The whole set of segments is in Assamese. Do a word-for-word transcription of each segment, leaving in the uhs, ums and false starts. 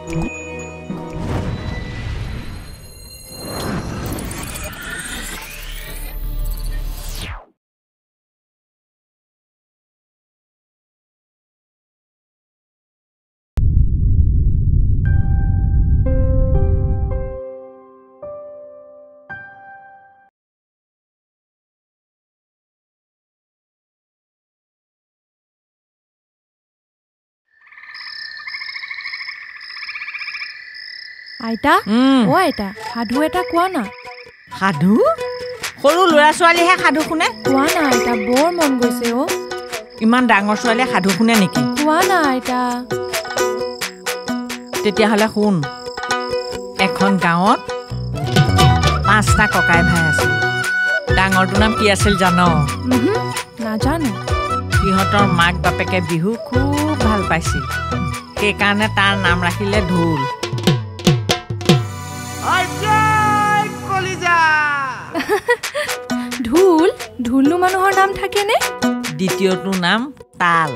আইতা ও আইতা সাধু এটা কোৱা না সাধু সৰু ল'ৰা ছোৱালীহে সাধু শুনে কোৱা না আইতা বৰ মন গৈছে অ ইমান ডাঙৰ ছোৱালীয়ে সাধু শুনে নেকি কোৱা না আইতা তেতিয়াহ'লে শুন এখন গাঁৱত পাঁচটা ককাই ভাই আছিল ডাঙৰটোৰ নাম কি আছিল জানো নাজানো সিহঁতৰ মাক বাপেকে বিহু খুব ভাল পাইছিল সেইকাৰণে তাৰ নাম ৰাখিলে ঢোল ঢোল ঢোলনো মানুহৰ নাম থাকেনে দ্বিতীয়টো নাম তাল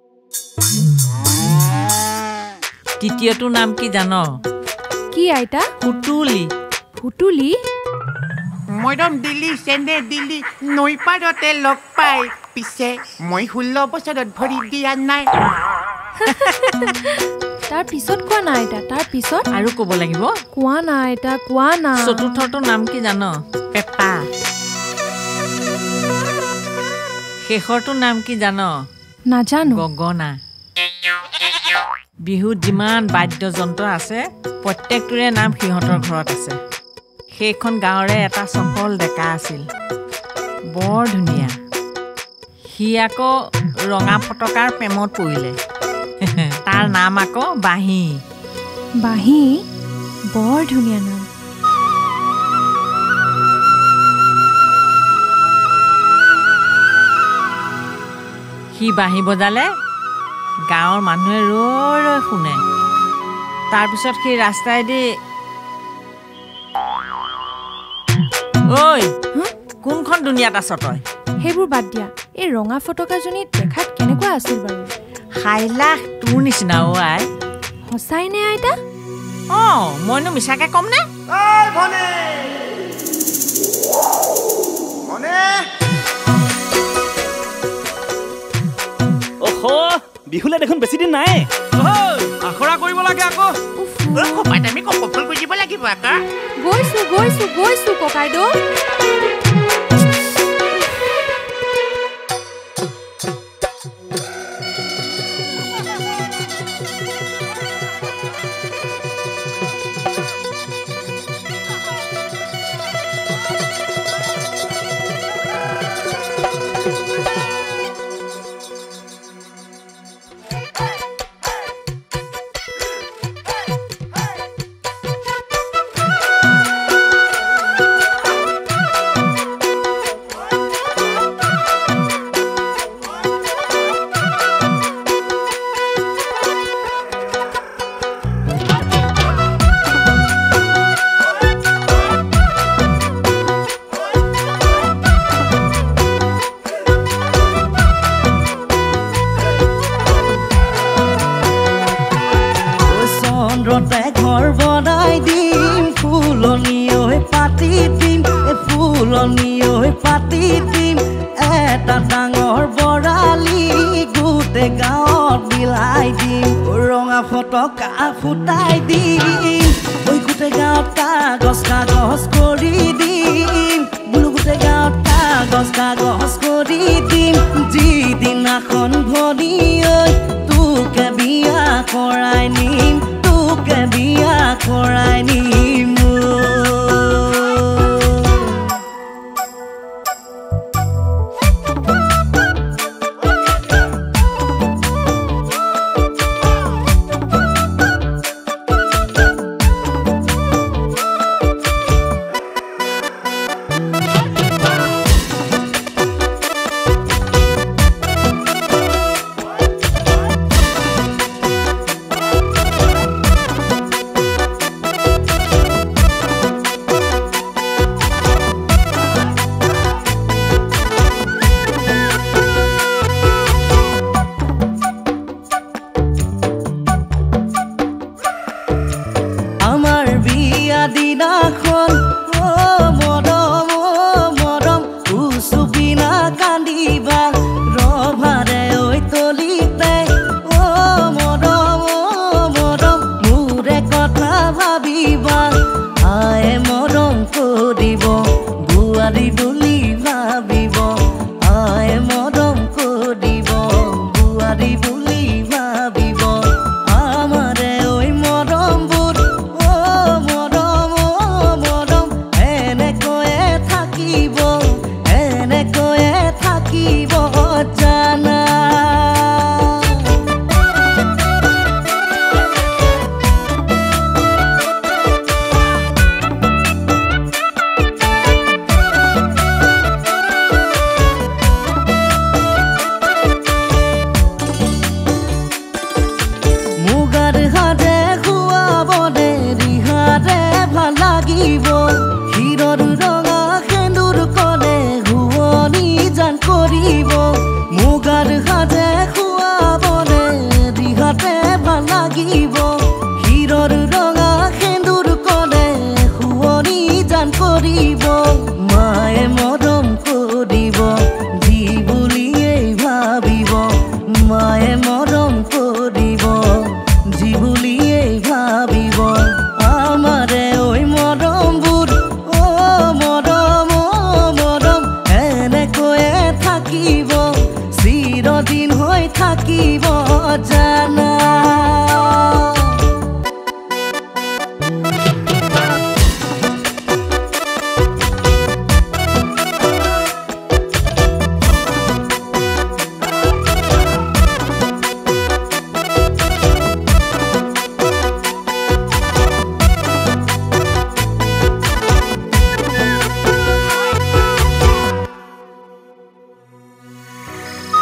তৃতীয়টো নাম কি জানো কি আইতা ফুটুলি ফুটুলি মইদম দিল্লী চেন্ডে দিল্লী নৈ পাৰতে লগ পাই পিছে মই ষোল্ল বছৰত ভৰি দিয়া নাই তাৰ পিছত কোৱা না আইতা তাৰ পিছত আৰু ক'ব লাগিব কোৱা না আইতা কোৱা না চতুৰ্থটো নাম কি জানো পেপা শেষৰটো নাম কি জানো নাজানো গগনা বিহুত যিমান বাদ্যযন্ত্ৰ আছে প্ৰত্যেকটোৰে নাম সিহঁতৰ ঘৰত আছে সেইখন গাঁৱৰে এটা সফল ডেকা আছিল বৰ ধুনীয়া সি আকৌ ৰঙা ফটকাৰ প্ৰেমত পৰিলে তাৰ নাম আকৌ বাঁহী বাঁহী বৰ ধুনীয়া নাম সি বাঁহী বজালে গাঁৱৰ মানুহে ৰৈ ৰৈ শুনে তাৰপিছত সি ৰাস্তাইদি ঐ কোনখন দুনিয়াত আছ তই সেইবোৰ বাদ দিয়া এই ৰঙা ফটকাজনী দেখাত কেনেকুৱা আছিল বাৰু হাইলাখ তোৰ নিচিনা অ' আই সঁচাই নে আইতা অঁ মইনো মিছাকে ক'ম নে বিহুলে দেখোন বেছি দিন নাই আখৰা কৰিব লাগে আকৌ আমি কপল কৰি দিব লাগিব আকা গৈছো গৈছো গৈছো ককাইদেউ ফুটাই দিম ওই গোটে গাঁৱত কাগজ কাগজ কৰি দিম বোলো গোটে গাঁৱত কাগজ কাগজ কৰি দিম যিদিনাখন ভৰি ঐ তোকে বিয়া কৰাই নিম তোকে বিয়া কৰাই নিম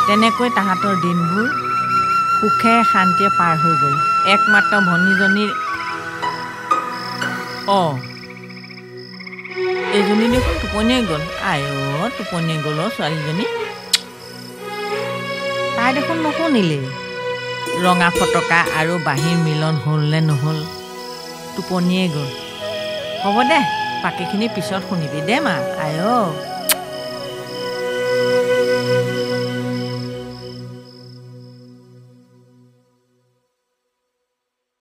তেনেকৈ তাহাঁতৰ দিনবোৰ সুখে শান্তিয়ে পাৰ হৈ গ'ল। একমাত্ৰ ভনীজনীৰ অঁ এইজনী দেখোন টোপনিয়ে গ'ল। আই অ' টোপনিয়ে গ'ল অ' ছোৱালীজনী। তাই দেখোন নুশুনিলেই ৰঙা ফটকা আৰু বাঁহীৰ মিলন হ'ল নে নহ'ল, টোপনিয়ে গ'ল। হ'ব দে, বাকীখিনি পিছত শুনিবি দে মা। আই অ'